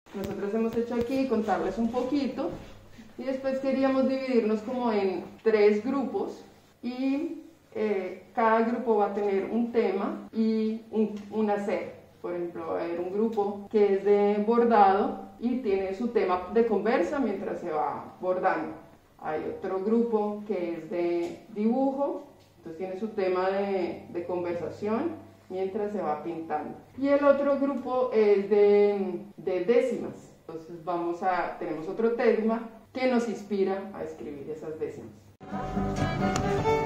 Nosotros hemos hecho aquí contarles un poquito y después queríamos dividirnos como en 3 grupos y cada grupo va a tener un tema y un hacer. Por ejemplo, va a haber un grupo que es de bordado y tiene su tema de conversa mientras se va bordando. Hay otro grupo que es de dibujo, entonces tiene su tema de conversación mientras se va pintando. Y el otro grupo es de décimas, entonces tenemos otro tema que nos inspira a escribir esas décimas.